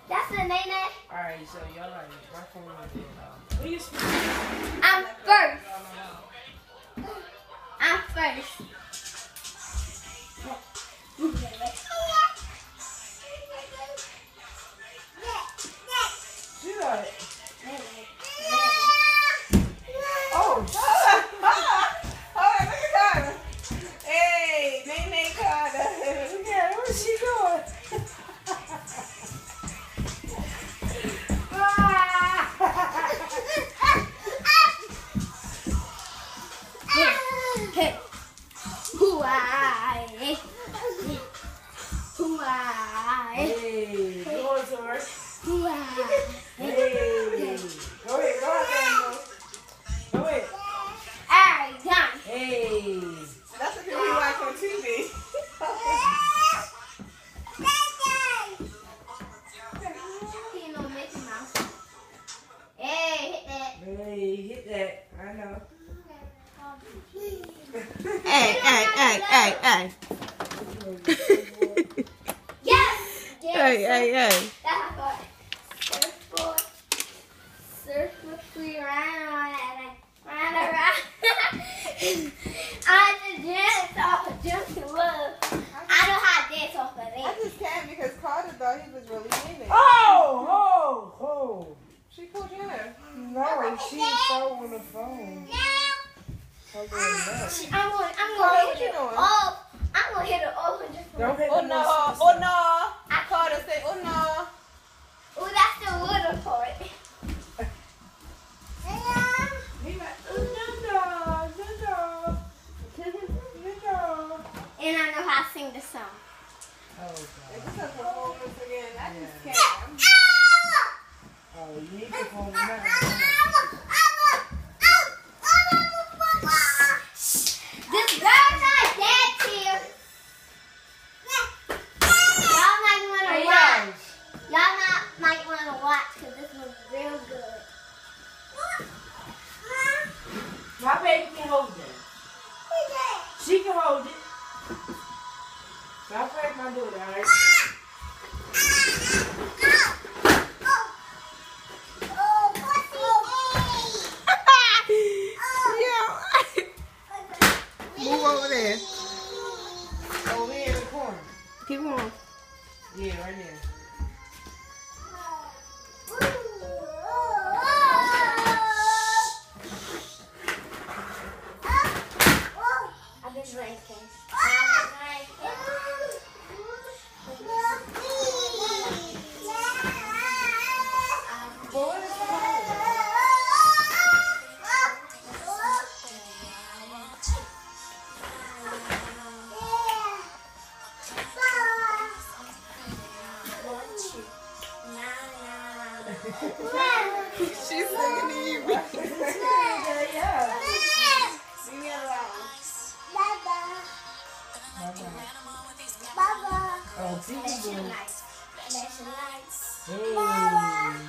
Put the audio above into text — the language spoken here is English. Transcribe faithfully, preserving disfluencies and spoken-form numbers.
That's the name. Alright, so y'all like my phone right there. What are you speaking? I'm first. I'm first. She like, oh, alright, look at that. Hey, Nene Carter. Look at her. What is she doing? Hey, who I? Who I? Hey, go on, Taurus. Who I? Hey, go ahead, go ahead, go ahead. Alright, done. Hey, that's what we watch on T V. You know, Mickey Mouse. Hey, hit that. Hey, hit that. I know. Hey, hey, hey, hey, hey. Yes! Yes! Hey, hey, hey. That's my fault. Surfboard. Surfboard, we round and round and round. I just dance off of Juicy Love. I know how to dance off of I that. just can't because Carter thought he was really in it. Oh, oh, oh. She pulled in her. No, she fell on the phone. I'm going, I'm going Carter, to what hit you it doing? off. I'm going to hit it off and just. Don't hit Oh the no, most- oh no. Carter say, oh no. Oh, that's the little part. He like, oh, no, no, no, no, no. And I know how to sing the song. Oh, If God. it's a performance again, I just Yeah. can't. Oh, you need to phone now. This girl's not dead here. Y'all might want to Hey, watch. guys. Y'all not, might want to watch because this was real good. My baby can hold it. She can hold it. Stop pressing my daughter, all right? Move over there. Over here in the corner. Keep on. Yeah, right there. I've been drinking. But what is the problem? She's singing to you. Yeah. Leave me alone. Oh, see you doing. Nice. Nice. Hey.